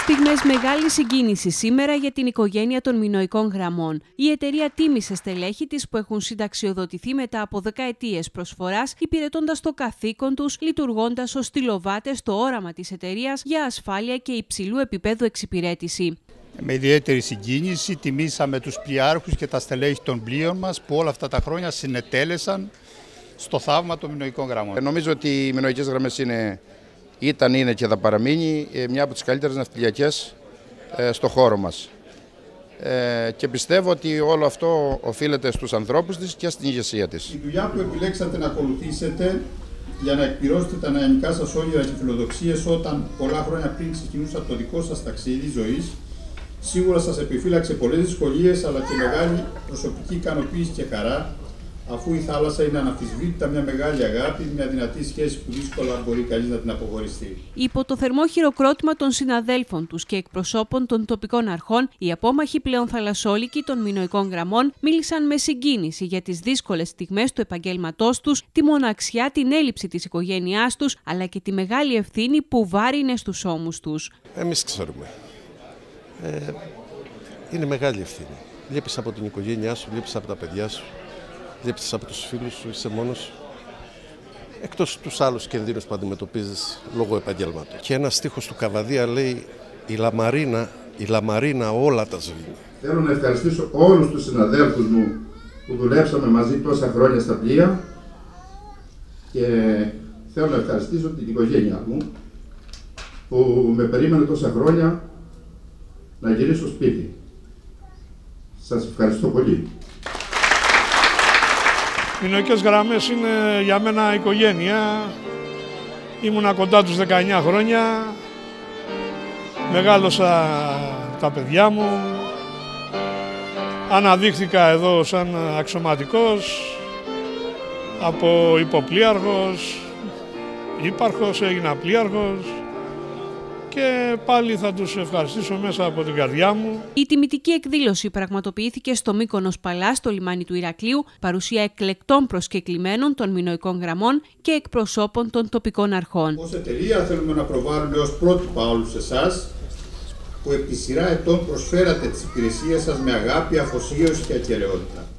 Στιγμές μεγάλης συγκίνησης σήμερα για την οικογένεια των Μινωικών Γραμμών. Η εταιρεία τίμησε στελέχη της που έχουν συνταξιοδοτηθεί μετά από δεκαετίες προσφοράς, υπηρετώντας το καθήκον τους, λειτουργώντας ως στυλοβάτες στο όραμα της εταιρείας για ασφάλεια και υψηλού επίπεδου εξυπηρέτηση. Με ιδιαίτερη συγκίνηση τιμήσαμε τους πλοιάρχους και τα στελέχη των πλοίων μας που όλα αυτά τα χρόνια συνετέλεσαν στο θαύμα των Μινωικών Γραμμών. Νομίζω ότι οι Μινωικές Γραμμές είναι και θα παραμείνει μια από τις καλύτερες ναυτιλιακές στο χώρο μας. Και πιστεύω ότι όλο αυτό οφείλεται στους ανθρώπους της και στην ηγεσία της. Η δουλειά που επιλέξατε να ακολουθήσετε για να εκπληρώσετε τα νεανικά σας όνειρα και φιλοδοξίες όταν πολλά χρόνια πριν ξεκινούσατε το δικό σας ταξίδι ζωής, σίγουρα σας επιφύλαξε πολλές δυσκολίες αλλά και μεγάλη προσωπική ικανοποίηση και χαρά, αφού η θάλασσα είναι αναμφισβήτητα μια μεγάλη αγάπη, μια δυνατή σχέση που δύσκολα μπορεί κανείς να την αποχωριστεί. Υπό το θερμό χειροκρότημα των συναδέλφων τους και εκπροσώπων των τοπικών αρχών, οι απόμαχοι πλέον θαλασσόλικοι των Μινωικών Γραμμών μίλησαν με συγκίνηση για τις δύσκολες στιγμές του επαγγέλματός τους, τη μοναξιά, την έλλειψη της οικογένειάς τους, αλλά και τη μεγάλη ευθύνη που βάρινε στους ώμους τους. Εμείς ξέρουμε. Είναι μεγάλη ευθύνη. Λείπεις από την οικογένειά σου, λείπεις από τα παιδιά σου. Λείπεις από τους φίλους σου, είσαι μόνος, εκτός τους άλλους κινδύνους που αντιμετωπίζεις λόγω επαγγέλματος. Και ένα στίχος του Καβαδία λέει η Λαμαρίνα όλα τα σβήνει. Θέλω να ευχαριστήσω όλους τους συναδέλφους μου που δουλέψαμε μαζί τόσα χρόνια στα πλοία και θέλω να ευχαριστήσω την οικογένειά μου που με περίμενε τόσα χρόνια να γυρίσω σπίτι. Σας ευχαριστώ πολύ. Οι Μινωικές Γραμμές είναι για μένα οικογένεια. Ήμουνα κοντά τους 19 χρόνια. Μεγάλωσα τα παιδιά μου. Αναδείχθηκα εδώ σαν αξιωματικός. Από υποπλοίαρχος, ύπαρχος, έγινα πλοίαρχος. Και πάλι θα τους ευχαριστήσω μέσα από την καρδιά μου. Η τιμητική εκδήλωση πραγματοποιήθηκε στο Μύκονος Παλά, στο λιμάνι του Ηρακλείου, παρουσία εκλεκτών προσκεκλημένων των Μινωικών Γραμμών και εκπροσώπων των τοπικών αρχών. Ως εταιρεία θέλουμε να προβάλλουμε ως πρότυπα όλους εσάς που επί σειρά ετών προσφέρατε τις υπηρεσίες σας με αγάπη, αφοσίωση και ακεραιότητα.